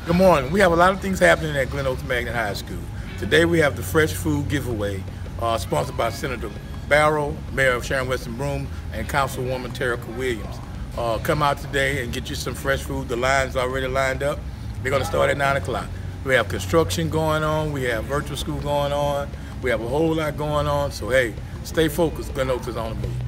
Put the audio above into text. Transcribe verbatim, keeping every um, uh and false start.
Good morning. We have a lot of things happening at Glen Oaks Magnet High School. Today we have the Fresh Food Giveaway, uh, sponsored by Senator Barrow, Mayor of Sharon Western Broome, and Councilwoman Terrica Williams. Uh, come out today and get you some fresh food. The line's already lined up. We're going to start at nine o'clock. We have construction going on. We have virtual school going on. We have a whole lot going on. So, hey, stay focused. Glen Oaks is on the move.